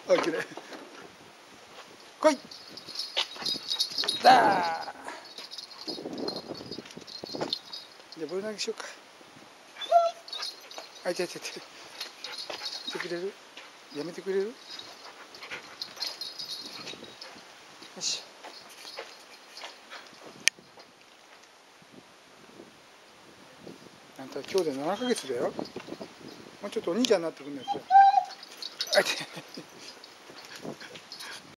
あ、きれい。来い。だー。じゃあボール投げしようか。あ、痛い痛い痛い。してくれる？やめてくれる？よし。あんた今日で7ヶ月だよ。もうちょっとお兄ちゃんになってくんないと。あ、痛い。